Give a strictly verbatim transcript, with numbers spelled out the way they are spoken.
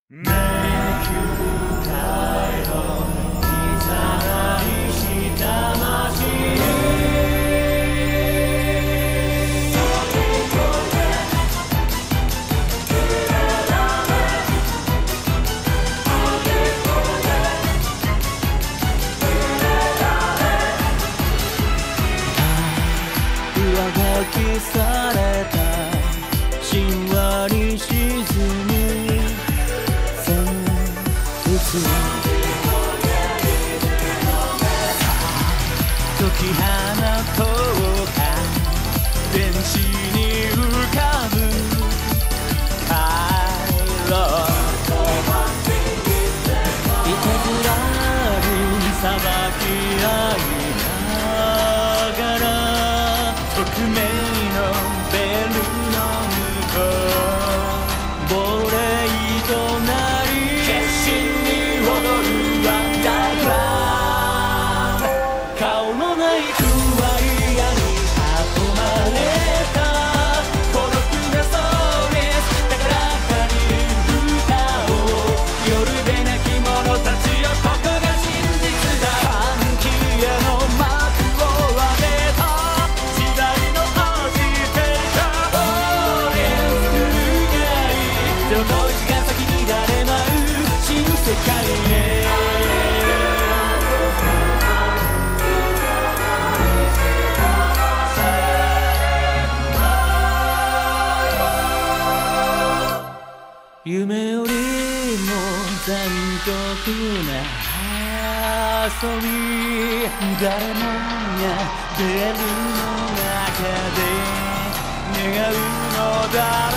迷宮回路いざないした街上書きされた神話に沈む戦慄解き放とうか電子に浮かぶ回路いたずらにさばき合いながら匿名のベルの向こう亡霊となり決心に踊るワンダーグラウンド顔のないクワイアに囲まれた孤独なストレス高らかに歌おう夜べなき者たちよここが真実だ歓喜への幕を開けた時代のアジテーターオーレンスクルガイゼロノイズが先に誰舞う新世界へ夢よりも残酷な遊び誰もが出るの中で願うのだろう